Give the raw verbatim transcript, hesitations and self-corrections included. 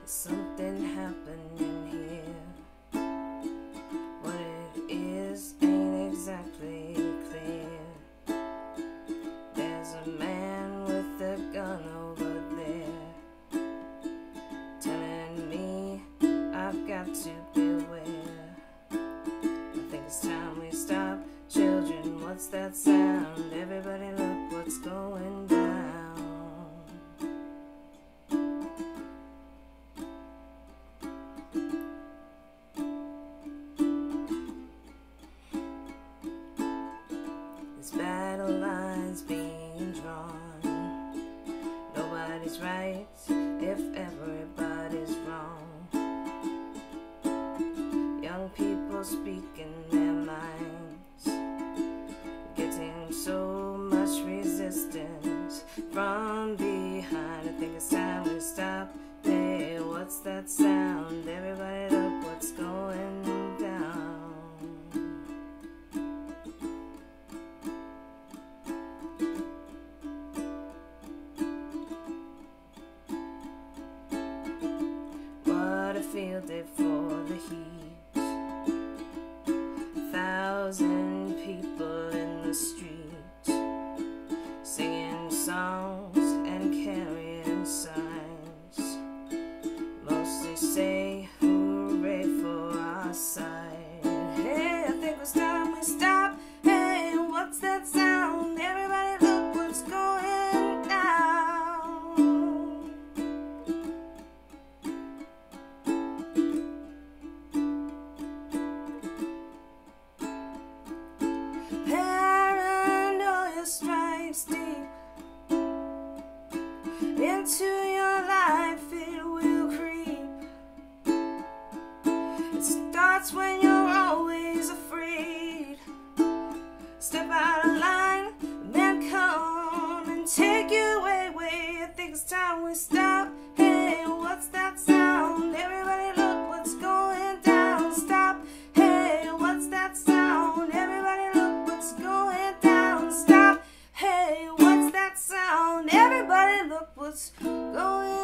Something happening here. What it is ain't exactly clear. There's a man with a gun over there, telling me I've got to beware. I think it's time we stop. Children, what's that sound? Everybody look what's going down. This battle lines being drawn. Nobody's right if everybody's wrong. Young people speaking their minds, getting so much resistance from behind. I think it's time we stop. Hey, what's that sound? Everybody look what's going down. What a field day for the heat. A thousand people in the street, singing songs and carrying signs. Mostly say hooray for our side. Hey, I think it's time we stop. Hey, what's that sound? Everybody look what's going down. Paranoia strikes deep into your life, it will creep. It starts when you're always afraid. Step out of line, men come and take you away, away. I think it's time we stop. Hey, what's that sound? Everybody look what's going down. Stop. Hey, what's that sound? Everybody look what's going down. Stop. Hey, what's that sound? Everybody look what's going